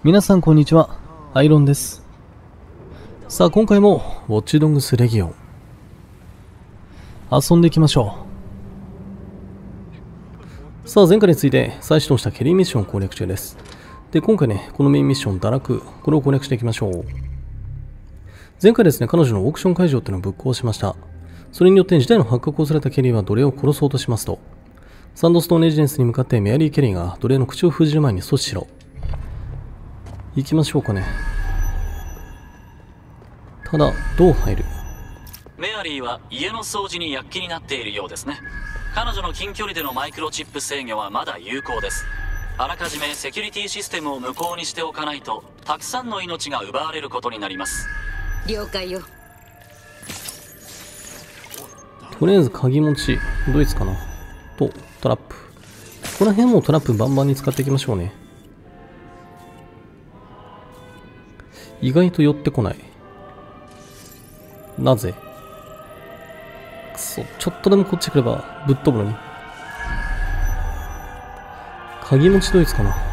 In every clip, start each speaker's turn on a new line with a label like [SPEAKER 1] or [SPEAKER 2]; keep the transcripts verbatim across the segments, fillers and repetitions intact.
[SPEAKER 1] 皆さんこんにちは、アイロンです。さあ今回もウォッチドッグスレギオン遊んでいきましょう。さあ前回について再始動したケリーミッションを攻略中です。で今回ね、このメインミッション堕落、これを攻略していきましょう。前回ですね、彼女のオークション会場っていうのをぶっ壊しました。それによって事態の発覚をされたケリーは奴隷を殺そうとしますと、サンドストーンレジデンスに向かってメアリー・ケリーが奴隷の口を封じる前に阻止しろ。行きましょうかね。ただどう入る？
[SPEAKER 2] メアリーは家の掃除に躍起になっているようですね。彼女の近距離でのマイクロチップ制御はまだ有効です。あらかじめセキュリティシステムを無効にしておかないとたくさんの命が奪われることになります。
[SPEAKER 3] 了解よ。
[SPEAKER 1] とりあえず鍵持ちドイツかなとトラップ、ここら辺もトラップバンバンに使っていきましょうね。意外と寄ってこない。なぜ？くそ、ちょっとでもこっち来ればぶっ飛ぶのに。鍵持ちドイツかな。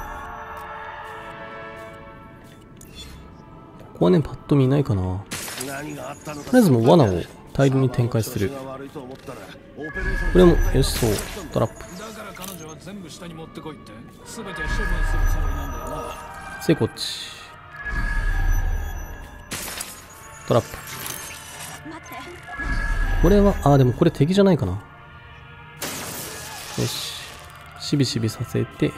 [SPEAKER 1] ここはね、パッと見いないかな。とりあえずもう罠を大量に展開する。これもよし、そうトラップ。せいこっちトラップ。これはあーでもこれ敵じゃないかな。よし、しびしびさせて。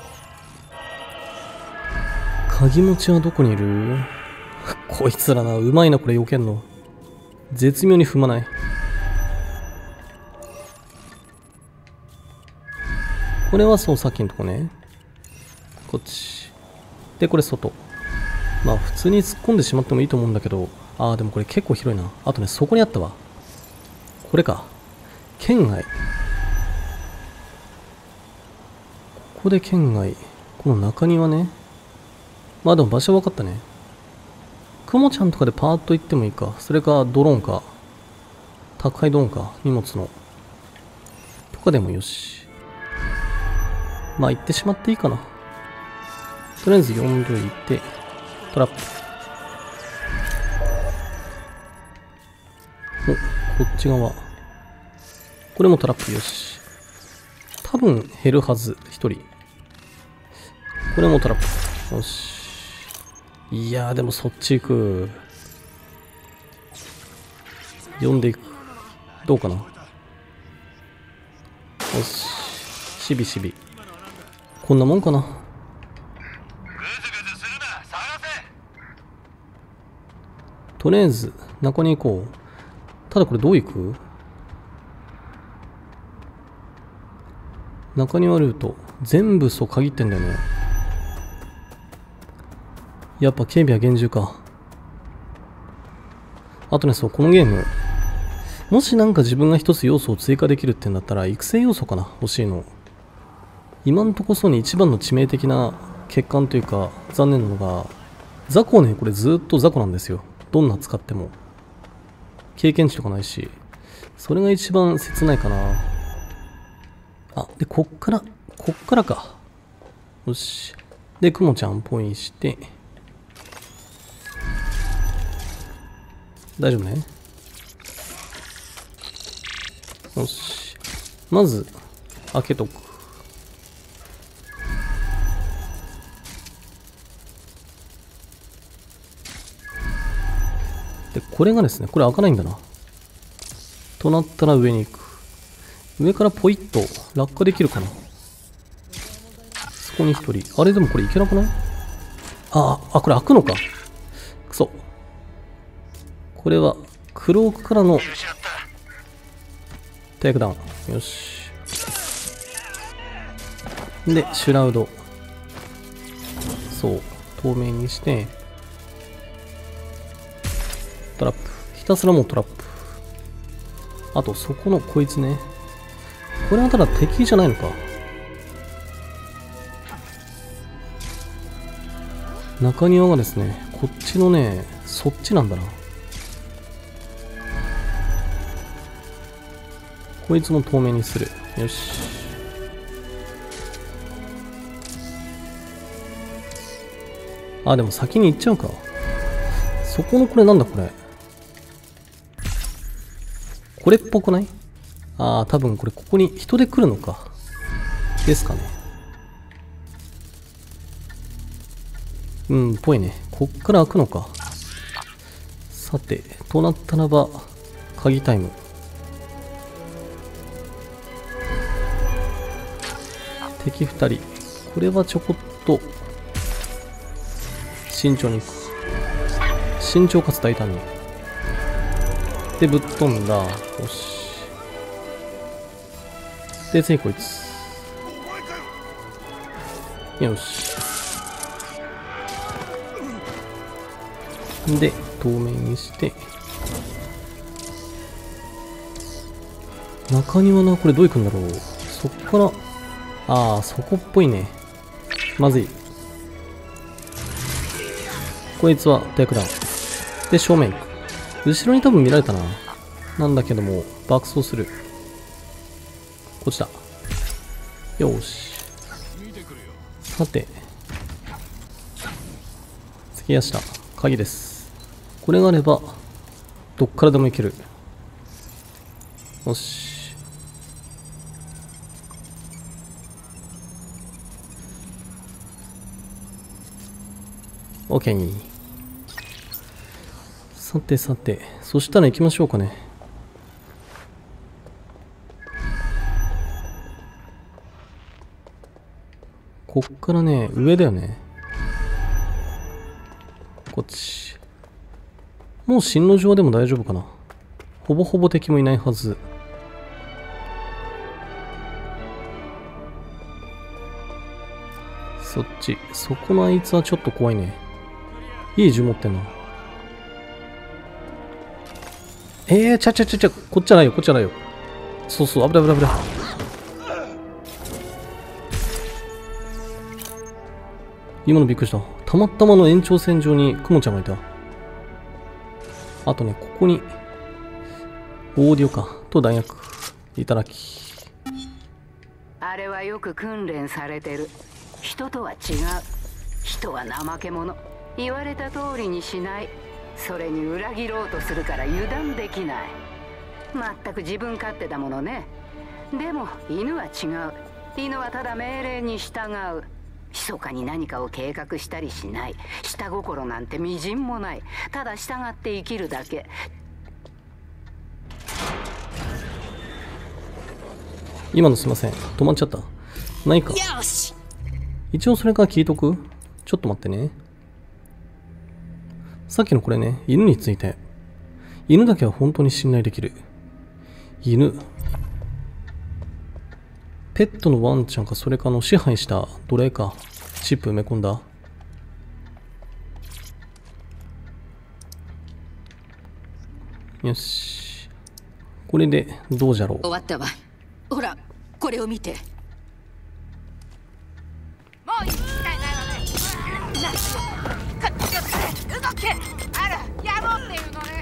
[SPEAKER 1] 鍵持ちはどこにいる？こいつらな、うまいなこれ避けんの。絶妙に踏まない。これはそう、さっきのとこね。こっちで、これ外。まあ普通に突っ込んでしまってもいいと思うんだけど、ああでもこれ結構広いな。あとね、そこにあったわ。これか、圏外。ここで圏外。この中庭ね。まあでも場所分かったね。クモちゃんとかでパーッと行ってもいいか。それかドローンか宅配ドローンか、荷物のとかでもよし。まあ行ってしまっていいかな。とりあえず呼んどいてトラップ。お、こっち側。これもトラップよし。多分減るはず、一人。これもトラップ。よし。いやーでもそっち行く。呼んでいく。どうかな。よし。しびしび。こんなもんかな。とりあえず中に行こう。ただこれどう行く？中庭ルート全部そう限ってんだよね。やっぱ警備は厳重か。あとね、そうこのゲーム、もしなんか自分が一つ要素を追加できるってんだったら育成要素かな、欲しいの。今んとこそうに一番の致命的な欠陥というか残念なのが、雑魚ね、これずっと雑魚なんですよ。どんな使っても経験値とかないし、それが一番切ないかな。あ、で、こっから、こっからか。よし。で、クモちゃんポイして。大丈夫ね。よし。まず、開けとく。で、これがですね、これ開かないんだな。となったら上に行く。上からポイッと落下できるかな。そこに一人。あれでもこれいけなくない？ああ、あ、これ開くのか。くそ。これはクロークからのテイクダウン。よし。で、シュラウド。そう。透明にして、トラップ。ひたすらもうトラップ。あと、そこのこいつね。これはただ敵じゃないのか。中庭がですね、こっちのね、そっちなんだな。こいつも透明にする。よし。 あ、でも先に行っちゃうか。そこのこれなんだこれ。これっぽくない？ああ、多分これここに人で来るのか。ですかね。うん、ぽいね。こっから開くのか。さて、となったらば、鍵タイム。敵ふたり。これはちょこっと、慎重にいく。慎重かつ大胆に。で、ぶっ飛んだ。よし。で、次こいつ。よし。で、透明にして。中庭な、これどう行くんだろう。そっから、ああ、そこっぽいね。まずい。こいつはテイクダウン。で、正面行く。後ろに多分見られたな。なんだけども、爆走する。こっちだ。よーし。さて。突き出した。鍵です。これがあれば、どっからでも行ける。よし。OK。さてさて、そしたら行きましょうかね。こっからね、上だよね。こっち。もう進路上でも大丈夫かな。ほぼほぼ敵もいないはず。そっち。そこのあいつはちょっと怖いね。いい銃持ってんな。えー、ちゃちゃちゃちゃ、こっちじゃないよ、こっちじゃないよ。そうそう、危ない危ない危ない。今のびっくりした。たまたまの延長線上にクモちゃんがいた。あとね、ここに、オーディオか、と弾薬、いただき。
[SPEAKER 3] あれはよく訓練されてる。人とは違う。人は怠け者。言われた通りにしない。それに裏切ろうとするから油断できない。まったく自分勝手だものね。でも犬は違う。犬はただ命令に従う。密かに何かを計画したりしない。下心なんてみじんもない。ただ従って生きるだけ。
[SPEAKER 1] 今のすいません、止まっちゃった。ないか。一応それから聞いとく。ちょっと待ってね。さっきのこれね、犬について。犬だけは本当に信頼できる。犬。ペットのワンちゃんか、それかの支配した奴隷か。チップ埋め込んだ。よし。これでどうじゃろう。
[SPEAKER 4] 終わったわ。ほら、これを見て。
[SPEAKER 5] もう一回ないわね。動け。あら、やろうっていうのね。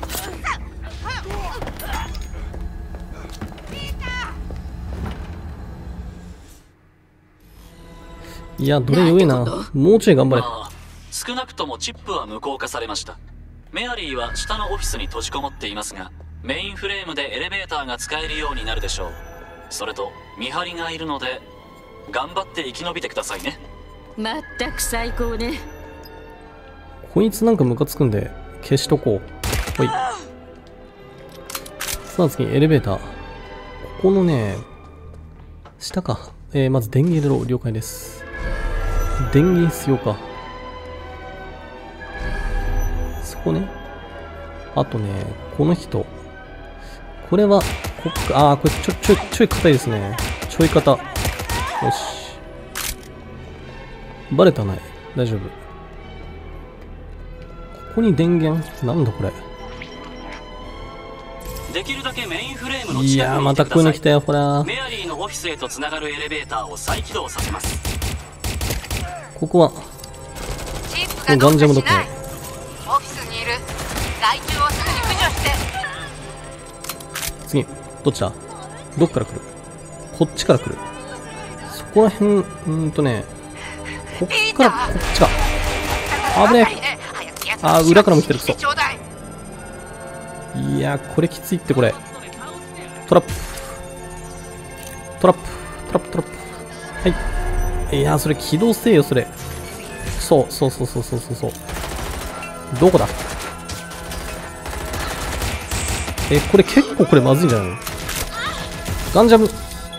[SPEAKER 1] いや、どれ弱いな。もうちょい頑張れ。
[SPEAKER 2] ああ、少なくともチップは無効化されました。メアリーは下のオフィスに閉じこもっていますが、メインフレームでエレベーターが使えるようになるでしょう。それと見張りがいるので頑張って生き延びてくださいね。
[SPEAKER 4] まったく最高ね。
[SPEAKER 1] こいつなんかムカつくんで消しとこう。ほい。さあ次エレベーター。ここのね、下か。えー、まず電源入れろ。了解です。電源必要か。そこね。あとね、この人。これは、こああ、これちょ、ちょい、ちょい硬いですね。ちょい硬。よし。バレたない。大丈夫。ここに電源なんだこれ。
[SPEAKER 2] できるだけメインフレームの
[SPEAKER 1] いやー、またこういうの来たよ、ほら。
[SPEAKER 2] メアリーのオフィスへとつながるエレベーターを再起動させます。
[SPEAKER 1] ここは、
[SPEAKER 5] チップがどうかしない。
[SPEAKER 1] ガンジャムどこ。
[SPEAKER 5] オフィスにいる害虫をすぐに駆除して。
[SPEAKER 1] 次、どっちだ？どっから来る？こっちから来る。そこら辺、うーんとね、こっからこっちか。 危ね
[SPEAKER 5] ね早くやつ
[SPEAKER 1] あー裏からも来てるクソ
[SPEAKER 5] ちょうだい。
[SPEAKER 1] え。いやこれきついってこれ。トラップトラップトラップトラップ。はい。いやそれ起動せえよそれ。そうそうそうそうそうそうそう。どこだ。えこれ結構これまずいんじゃないの。ガンジャム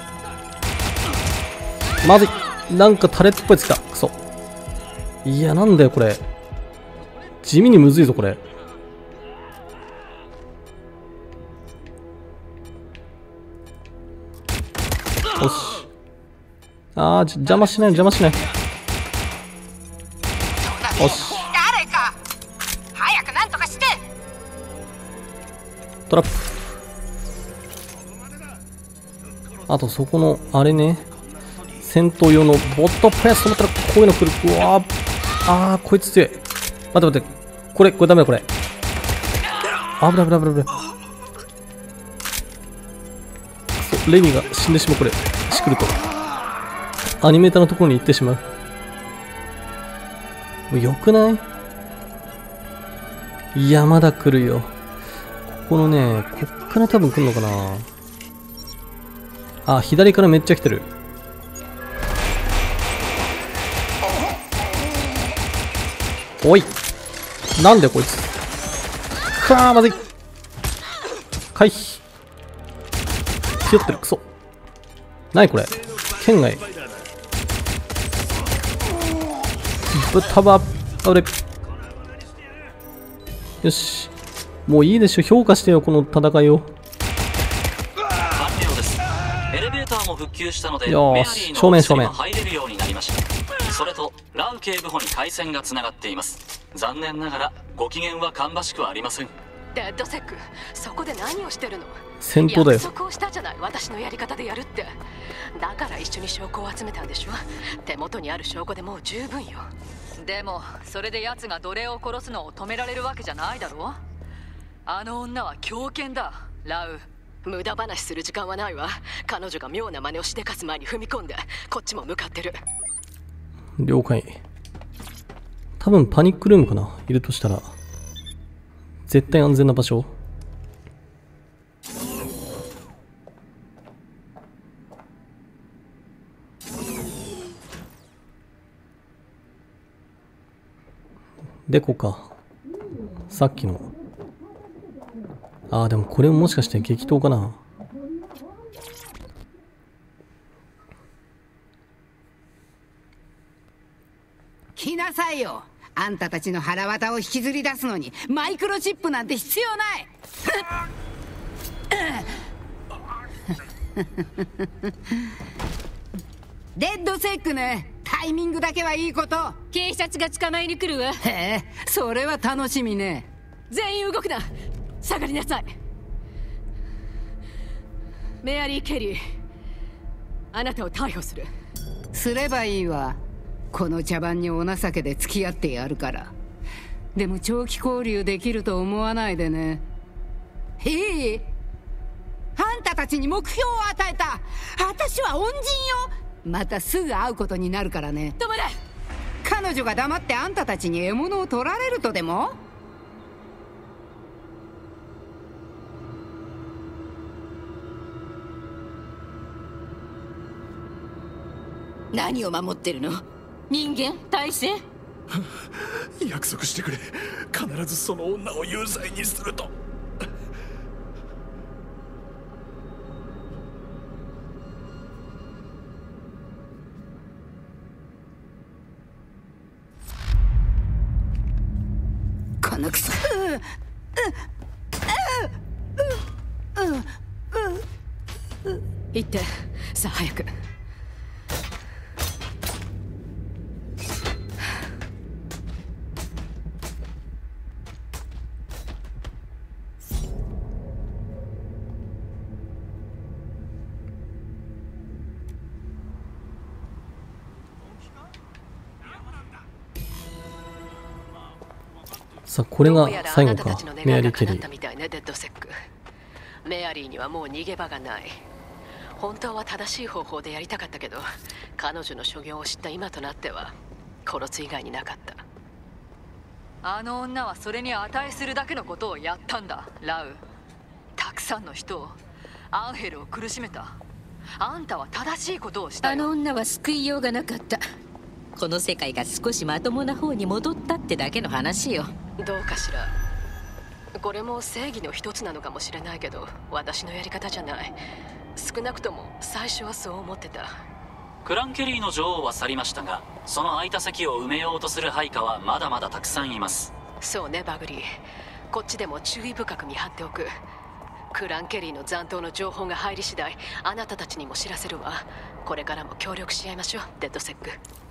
[SPEAKER 1] まずい。なんかタレットっぽいやつ来た。クソ。いやなんだよこれ。地味にむずいぞこれ。よし。あーじ邪魔しない邪魔しない。よし。
[SPEAKER 5] 誰か早くなんとかして。
[SPEAKER 1] トラップ。あとそこのあれね、戦闘用のボットプレスと思ったらこういうの来る。うわーあーこいつ強い。待って待って、これこれダメだこれ。危ない危ない危ない危ない。くそレミが死んでしまうこれ。しくるとアニメーターのところに行ってしまう。もうよくない？いやまだ来るよ。ここのね、こっから多分来るのかな。あ、左からめっちゃ来てる。おいなんでこいつ。くわーまずい。回避。ひよってるクソ。なにこれ県外。ぶったばあれ。よしもういいでしょ。評価してよこの戦いを。
[SPEAKER 2] 完了です。エレベーターも復旧したので
[SPEAKER 1] よーし正面正面。
[SPEAKER 2] 入れるようになりました。それとラウ警部補に回線がつながっています。残念ながらご機嫌は芳しくはありません。
[SPEAKER 6] デッドセック、そこで何をしてるの？
[SPEAKER 1] 戦闘だよ。
[SPEAKER 6] 約束をしたじゃない、私のやり方でやるって。だから一緒に証拠を集めたんでしょ。手元にある証拠でもう十分よ。
[SPEAKER 7] でもそれで奴が奴隷を殺すのを止められるわけじゃないだろ。あの女は狂犬だ、ラウ。
[SPEAKER 6] 無駄話する時間はないわ。彼女が妙な真似をしでかす前に踏み込んで、こっちも向かってる。
[SPEAKER 1] 了解。多分パニックルームかな、いるとしたら。絶対安全な場所。でこか。さっきの。ああ、でもこれももしかして激闘かな。
[SPEAKER 3] 来なさいよ。あんたたちの腹渡を引きずり出すのにマイクロチップなんて必要ない。デッドセックね。タイミングだけはいいこと。
[SPEAKER 4] 警察が捕まえに来るわ。
[SPEAKER 3] へえ、それは楽しみね。
[SPEAKER 6] 全員動くな。下がりなさい。メアリー・ケリー、あなたを逮捕する。
[SPEAKER 3] すればいいわ。この茶番にお情けで付き合ってやるから。でも長期交流できると思わないでね。いい？あんたたちに目標を与えた。私は恩人よ。またすぐ会うことになるからね。
[SPEAKER 6] 止まれ。
[SPEAKER 3] 彼女が黙ってあんたたちに獲物を取られるとでも？
[SPEAKER 4] 何を守ってるの？人間？体制？
[SPEAKER 8] 約束してくれ。必ずその女を有罪にすると。
[SPEAKER 3] このクソ。
[SPEAKER 6] 行って。さあ早く。
[SPEAKER 1] さあこれが最後か。メアリー・ケリー。
[SPEAKER 6] メアリーにはもう逃げ場がない。本当は正しい方法でやりたかったけど、彼女の所業を知った今となっては殺す以外になかった。
[SPEAKER 7] あの女はそれに値するだけのことをやったんだ、ラウ。たくさんの人を、アンヘルを苦しめた。あんたは正しいことをしたよ。
[SPEAKER 4] あの女は救いようがなかった。この世界が少しまともな方に戻ったってだけの話よ。
[SPEAKER 6] どうかしら。これも正義の一つなのかもしれないけど、私のやり方じゃない。少なくとも最初はそう思ってた。
[SPEAKER 2] クランケリーの女王は去りましたが、その空いた席を埋めようとする配下はまだまだたくさんいます。
[SPEAKER 6] そうね、バグリー。こっちでも注意深く見張っておく。クランケリーの残党の情報が入り次第、あなたたちにも知らせるわ。これからも協力し合いましょう、デッドセック。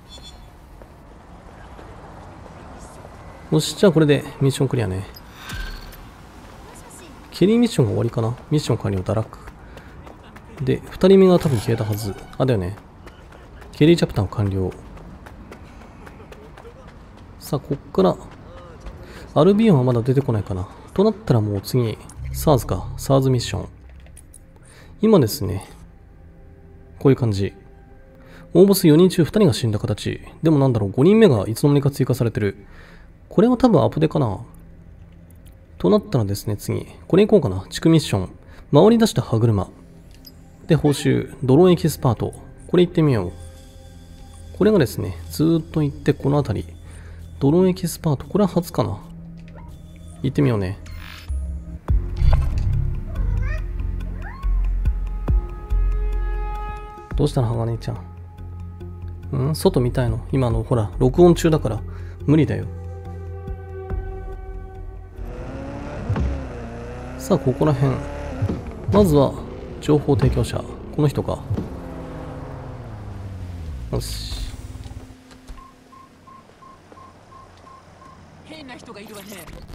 [SPEAKER 1] よし、じゃあこれでミッションクリアね。ケリーミッションが終わりかな。ミッション完了、堕落。で、ふたりめが多分消えたはず。あ、だよね。ケリーチャプター完了。さあ、こっから、アルビオンはまだ出てこないかな。となったらもう次、SARS か。SARS ミッション。今ですね、こういう感じ。大ボスよにん中ふたりが死んだ形。でもなんだろう、ごにんめがいつの間にか追加されてる。これは多分アップデかな。となったらですね、次。これいこうかな。地区ミッション。回り出した歯車。で、報酬。ドローンエキスパート。これ行ってみよう。これがですね、ずーっと行ってこの辺り。ドローンエキスパート。これは初かな。行ってみようね。どうしたの、鋼ちゃん。うん外見たいの今の、ほら、録音中だから。無理だよ。さあ、ここら辺。まずは、情報提供者。この人か。よし。
[SPEAKER 9] 変な人がいるわね。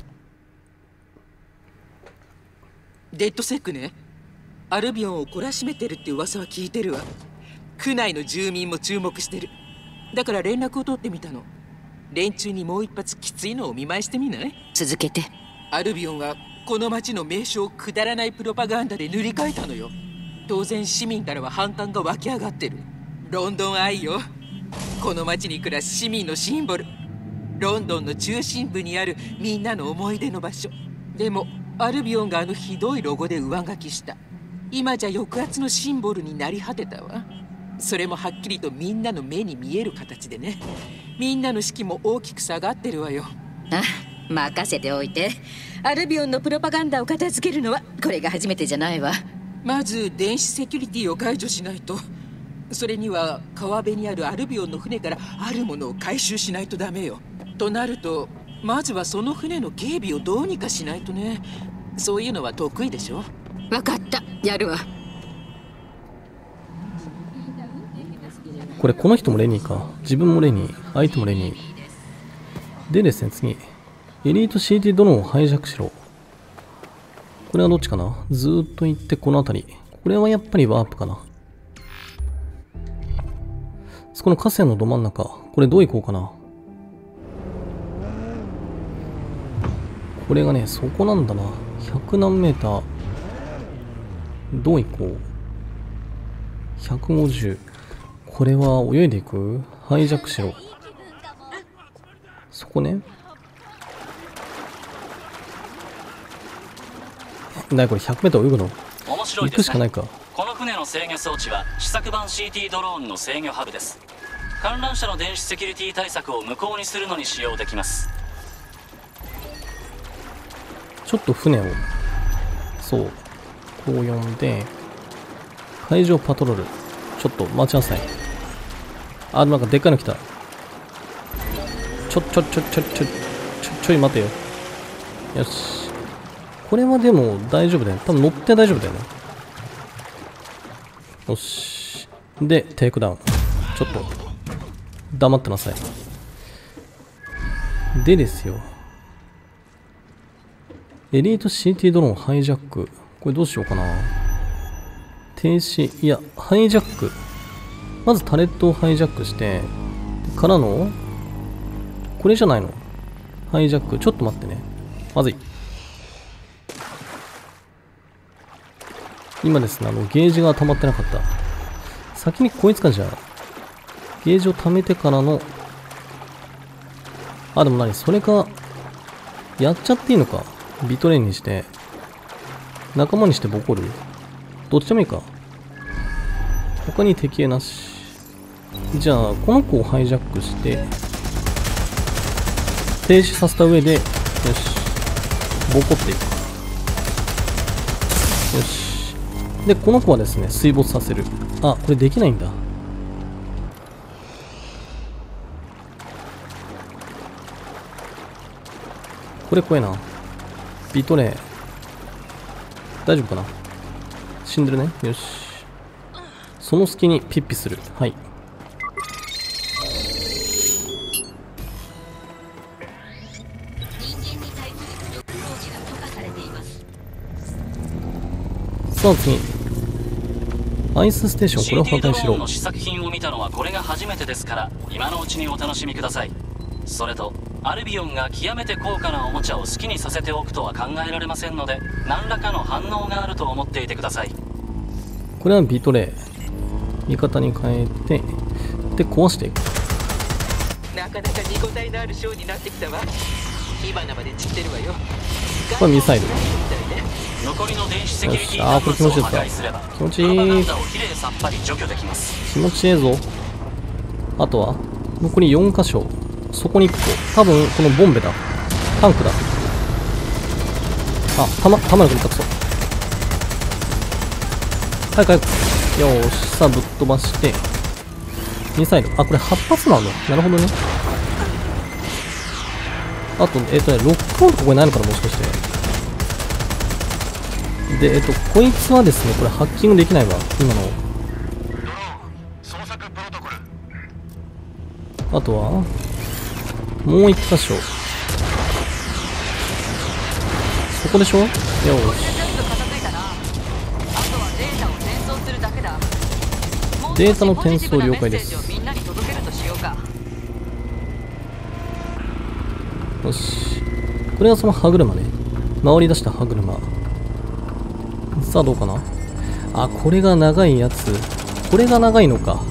[SPEAKER 9] デッドセックね。アルビオンを懲らしめてるって噂は聞いてるわ。区内の住民も注目してる。だから連絡を取ってみたの。連中にもう一発きついのを見舞いしてみない？
[SPEAKER 4] 続けて。
[SPEAKER 9] アルビオンはこの町の名所をくだらないプロパガンダで塗り替えたのよ。当然市民からは反感が湧き上がってる。ロンドンアイよ。この町に暮らす市民のシンボル。ロンドンの中心部にあるみんなの思い出の場所。でもアルビオンがあのひどいロゴで上書きした。今じゃ抑圧のシンボルになり果てたわ。それもはっきりとみんなの目に見える形でね。みんなの士気も大きく下がってるわよ。
[SPEAKER 4] あ、任せておいて。アルビオンのプロパガンダを片付けるのはこれが初めてじゃないわ。
[SPEAKER 9] まず電子セキュリティを解除しないと。それには川辺にあるアルビオンの船からあるものを回収しないとダメよ。となるとまずはその船の警備をどうにかしないとね。そういうのは得意でしょ。
[SPEAKER 4] 分かった、やるわ。
[SPEAKER 1] これこの人もレニーか。自分もレニー、相手もレニーでですね。次、エリート シーティー ドローンをハイジャックしろ。これはどっちかな。ずーっと行ってこの辺り。これはやっぱりワープかな。そこの河川のど真ん中。これどう行こうかな。これがね、そこなんだな。ひゃく何メーター。どう行こう。ひゃくごじゅう。これは泳いでいく？ハイジャックしろ。そこね。なにこれひゃくメートル泳ぐの？
[SPEAKER 2] 面白いですね。
[SPEAKER 1] 行くしかないか。
[SPEAKER 2] この船の制御装置は試作版 シーティー ドローンの制御ハブです。観覧車の電子セキュリティ対策を無効にするのに使用できます。
[SPEAKER 1] ちょっと船をそうこう呼んで海上パトロール。ちょっと待ちなさい。あ、なんかでっかいの来た。ちょちょちょちょちょちょちょい待てよ。よし、これはでも大丈夫だよ。多分乗って大丈夫だよね。よし、でテイクダウン。ちょっと黙ってなさい。でですよ、エリート シーティー ドローンハイジャック。これどうしようかな。停止、いやハイジャック。まずタレットをハイジャックしてからのこれじゃないの。ハイジャック。ちょっと待ってね、まずい。今ですね、あのゲージが溜まってなかった。先にこいつか。じゃあゲージを溜めてからの、あ、でも何それかやっちゃっていいのか。ビトレインにして仲間にしてボコる、どっちでもいいか。他に敵絵なし。じゃあこの子をハイジャックして停止させた上で、よしボコっていく。よし。でこの子はですね水没させる。あ、これできないんだ。これ怖えな。ビトレイ大丈夫かな。死んでるね。よし。その隙にピッピする。はい。さあ次、アイスステーション、これを破壊しろ。
[SPEAKER 2] シーティー ドローンの試作品を見たのはこれが初めてですから、今のうちにお楽しみください。それとアルビオンが極めて高価なおもちゃを好きにさせておくとは考えられませんので、何らかの反応があると思っていてください。
[SPEAKER 1] これはビトレイ、味方に変えてで壊していく。
[SPEAKER 9] なかなか見応えのあるショーになってきたわ。火花まで散ってるわよ。
[SPEAKER 1] これミサイル。
[SPEAKER 2] 残りの電子セキュリティ
[SPEAKER 1] あーこれ気持ちいい
[SPEAKER 2] を破壊すれば
[SPEAKER 1] 気持ちいい。
[SPEAKER 2] プロパガンダをきれいさっぱり除去できます。
[SPEAKER 1] 気持ちいいぞ。あとは残りよん箇所、そこに行くと多分このボンベだ、タンクだ。あ、弾弾の組み隠そう。早く早く。よーし、さあぶっ飛ばしてミサイル。あ、これはっ発なの。なるほどね。あとえっ、ー、とねロックオンとかここにないのかな、もしかして。で、えっと、こいつはですね、これハッキングできないわ、今の。あとは、もう一箇所。そこでしょ？よーし。データの転送了解です。よし。これがその歯車ね。回り出した歯車。さあどうかな。あ、これが長いやつ。これが長いのか。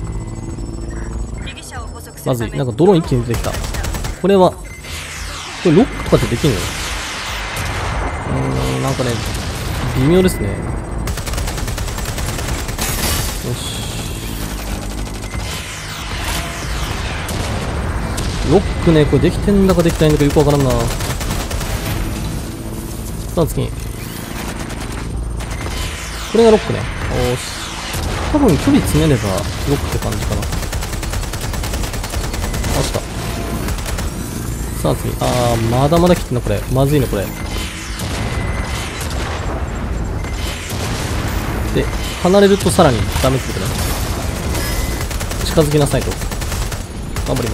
[SPEAKER 1] まずい。なんかドローン一気に出てきた。これはこれロックとかってできんの？うーん、なんかね微妙ですね。よし。ロックね、これできてんだかできてないんだかよくわからんな。さあ次、これがロックね。おーし。多分距離詰めればロックって感じかな。あした。さあ次。あー、まだまだ来てんのこれ。まずいねこれ。で、離れるとさらにダメってことね。近づきなさいと。頑張ります。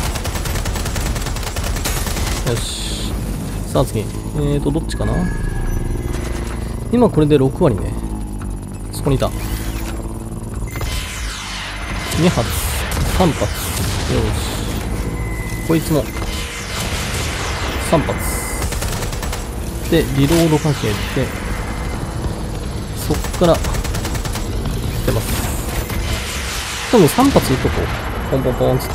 [SPEAKER 1] よし。さあ次。えーと、どっちかな。今これでろく割ね。そこにいた。に発。さん発。よし。こいつも。さん発。で、リロードかけて、そっから、出ます。多分さん発撃っとこう。ポンポンポンつって。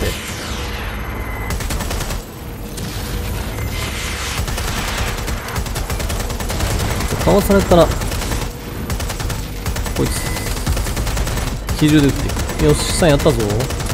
[SPEAKER 1] かわされたら、こいつ。機銃で撃っていく。よし、さあやったぞ。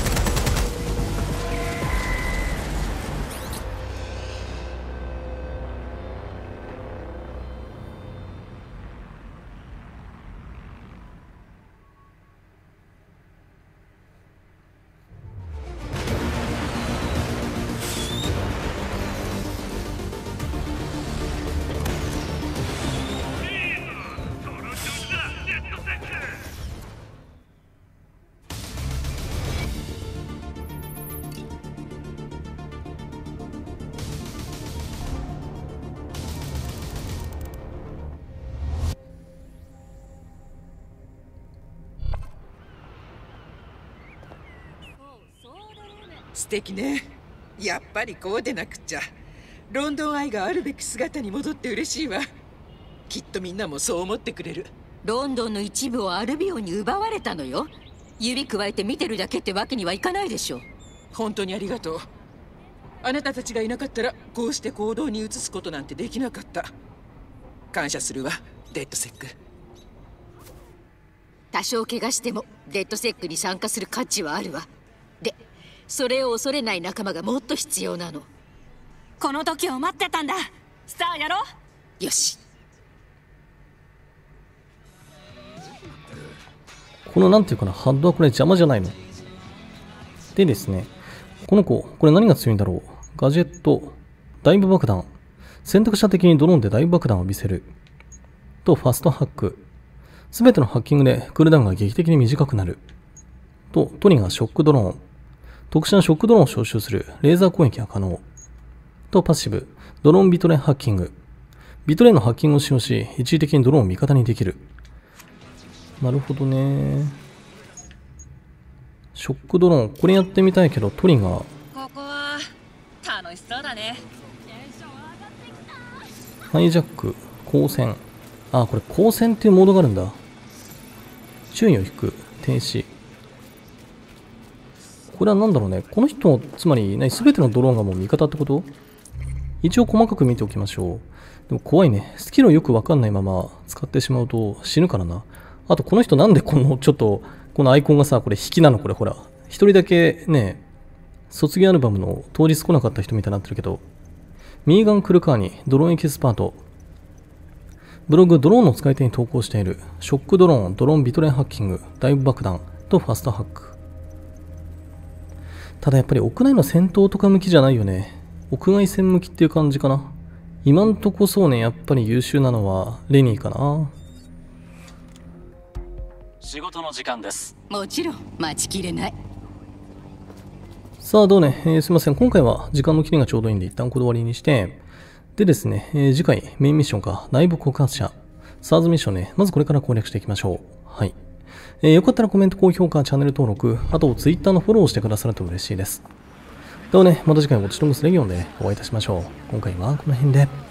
[SPEAKER 9] 素敵ね。やっぱりこうでなくっちゃ。ロンドンアイがあるべき姿に戻って嬉しいわ。きっとみんなもそう思ってくれる。
[SPEAKER 4] ロンドンの一部をアルビオンに奪われたのよ。指くわえて見てるだけってわけにはいかないでしょ。
[SPEAKER 9] 本当にありがとう。 あなたたちがいなかったらこうして行動に移すことなんてできなかった。感謝するわ、デッドセック。
[SPEAKER 4] 多少怪我してもデッドセックに参加する価値はあるわ。で、それを恐れない仲間がもっと必要なの。
[SPEAKER 5] この時を待ってたんだ。さあやろう。
[SPEAKER 4] よし。
[SPEAKER 1] このなんていうかな、ハッドはこれ邪魔じゃないの。でですね、この子、これ何が強いんだろう。ガジェット、ダイブ爆弾。選択者的にドローンでダイブ爆弾を浴びせる。と、ファストハック。すべてのハッキングでクールダウンが劇的に短くなる。と、トリガーショックドローン。特殊なショックドローンを招集するレーザー攻撃が可能。と、パッシブ、ドローンビトレイハッキング。ビトレイのハッキングを使用し、一時的にドローンを味方にできる。なるほどね。ショックドローン、これやってみたいけど、トリガー。
[SPEAKER 5] ここは楽しそうだね。
[SPEAKER 1] ハイジャック、光線。あ、これ光線っていうモードがあるんだ。注意を引く、停止。これは何だろうね。この人、つまり、ね、全てのドローンがもう味方ってこと？一応細かく見ておきましょう。でも怖いね。スキルをよくわかんないまま使ってしまうと死ぬからな。あとこの人なんでこのちょっと、このアイコンがさ、これ引きなのこれほら。一人だけね、卒業アルバムの当日来なかった人みたいになってるけど、ミーガン・クルカーニ、ドローンエキスパート。ブログ、ドローンの使い手に投稿している。ショックドローン、ドローンビトレイハッキング、ダイブ爆弾とファストハック。ただやっぱり屋内の戦闘とか向きじゃないよね。屋外戦向きっていう感じかな。今んとこそうね、やっぱり優秀なのはレニーかな。
[SPEAKER 2] 仕事の時間です。
[SPEAKER 4] もちろん待ちきれない。
[SPEAKER 1] さあどうね、えー、すいません。今回は時間の切りがちょうどいいんで一旦こだわりにして、でですね、えー、次回メインミッションか、内部告発者、サーズミッションね、まずこれから攻略していきましょう。はい。えー、よかったらコメント、高評価、チャンネル登録、あと Twitter のフォローをしてくださると嬉しいです。ではね、また次回ウォッチドッグスレギオンでお会いいたしましょう。今回はこの辺で。